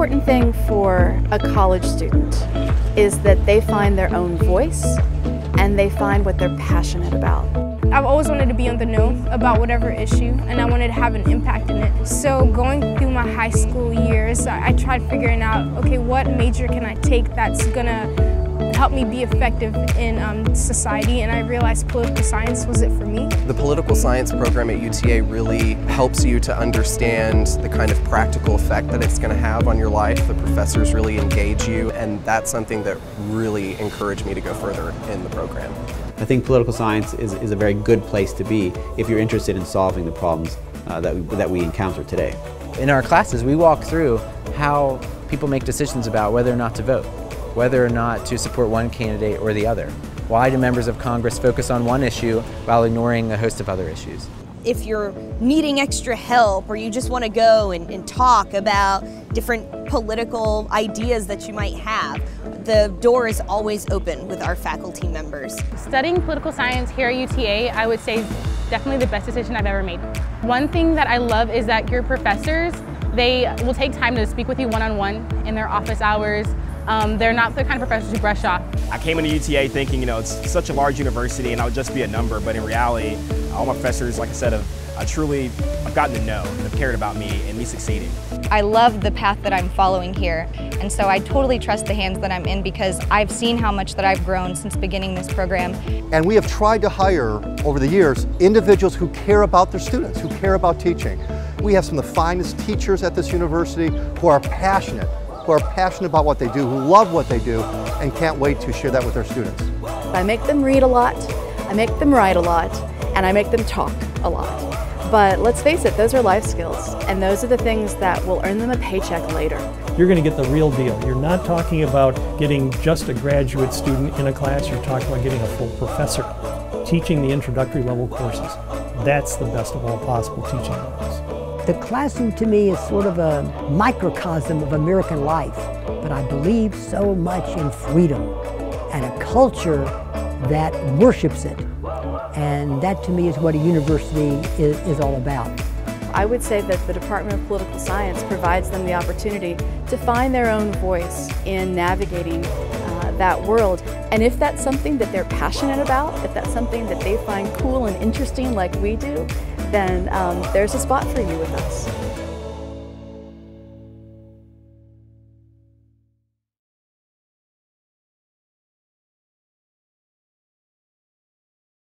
important thing for a college student is that they find their own voice and they find what they're passionate about. I've always wanted to be on the know about whatever issue, and I wanted to have an impact in it. So going through my high school years, I tried figuring out, okay, what major can I take that's gonna help me be effective in society, and I realized political science was it for me. The political science program at UTA really helps you to understand the kind of practical effect that it's going to have on your life. The professors really engage you, and that's something that really encouraged me to go further in the program. I think political science is a very good place to be if you're interested in solving the problems that we encounter today. In our classes, we walk through how people make decisions about whether or not to vote, whether or not to support one candidate or the other. Why do members of Congress focus on one issue while ignoring a host of other issues? If you're needing extra help or you just want to go and talk about different political ideas that you might have, the door is always open with our faculty members. Studying political science here at UTA, I would say, is definitely the best decision I've ever made. One thing that I love is that your professors, they will take time to speak with you one-on-one in their office hours. They're not the kind of professors who brush off. I came into UTA thinking, it's such a large university and I would just be a number, but in reality, all my professors, like I said, I've gotten to know, have cared about me and me succeeding. I love the path that I'm following here, and so I totally trust the hands that I'm in because I've seen how much that I've grown since beginning this program. And we have tried to hire, over the years, individuals who care about their students, who care about teaching. We have some of the finest teachers at this university who are passionate about what they do, who love what they do, and can't wait to share that with their students. I make them read a lot, I make them write a lot, and I make them talk a lot. But let's face it, those are life skills, and those are the things that will earn them a paycheck later. You're going to get the real deal. You're not talking about getting just a graduate student in a class, you're talking about getting a full professor, teaching the introductory level courses. That's the best of all possible teaching levels. The classroom to me is sort of a microcosm of American life, but I believe so much in freedom and a culture that worships it. And that to me is what a university is all about. I would say that the Department of Political Science provides them the opportunity to find their own voice in navigating that world. And if that's something that they're passionate about, if that's something that they find cool and interesting like we do, then there's a spot for you with us.